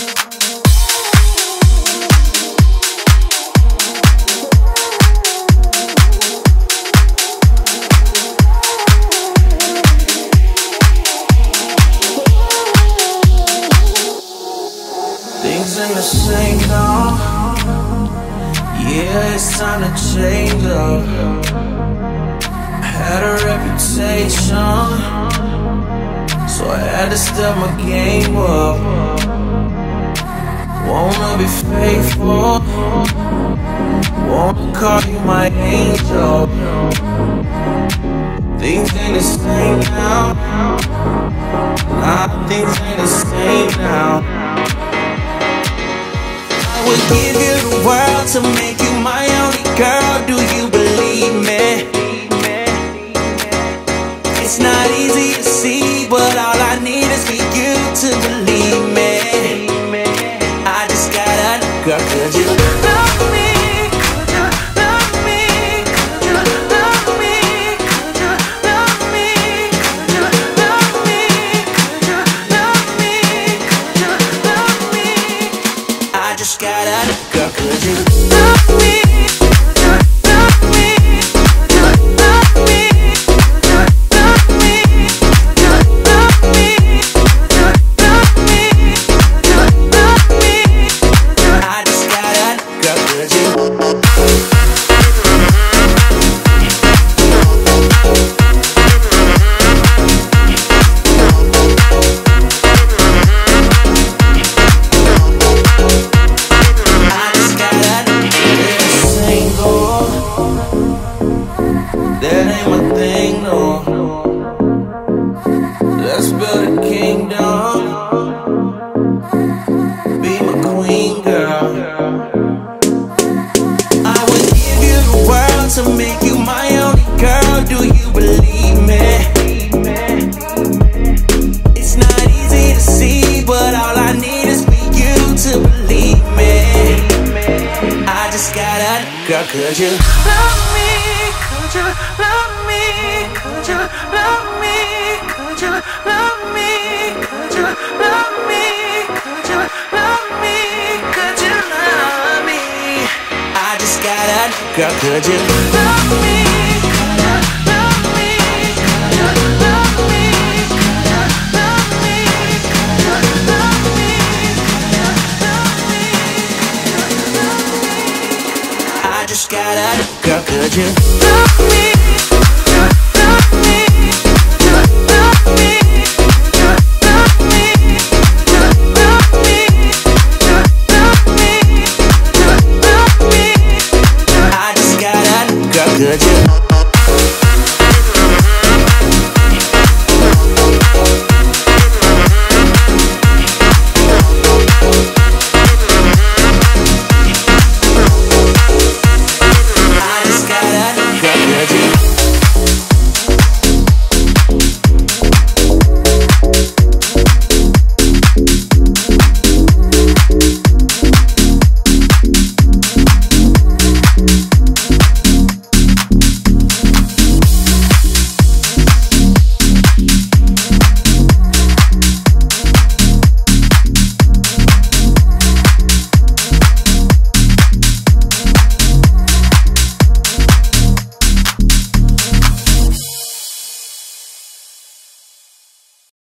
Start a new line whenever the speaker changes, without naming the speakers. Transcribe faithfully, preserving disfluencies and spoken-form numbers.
Things ain't the same now. Yeah, it's time to change up. Had a reputation, so I had to step my game up. Wanna be faithful, wanna call you my angel. Things ain't the same now. Nah, things ain't the same now. I would give you the world to make you my only girl. Do you believe me? It's not easy to see, but all I need is for you to believe me. I just gotta, girl, could you love me? Could you love me? Could you love me? Could you love me? Could you love me? Could you love me? Could you love me? I just gotta, girl, could you love me? Could you love me? Could you love me? Could you love me? Could you love me? Could you love me? Could you love me? I just gotta, girl, could you? That ain't my thing, no. Let's build a kingdom. Be my queen, girl. I would give you the world to make you my only girl. Do you believe me? It's not easy to see, but all I need is for you to believe me. I just gotta, girl, could you love me? Could you love me? Could you love me? Could you love me? Could you love me? Could you love me? Could you love me? I just gotta, girl, could you love me? Could you love me? Could you love me? Could you love me? Could you love me? Could you love me? Could you love me? I just gotta, girl, could you love me?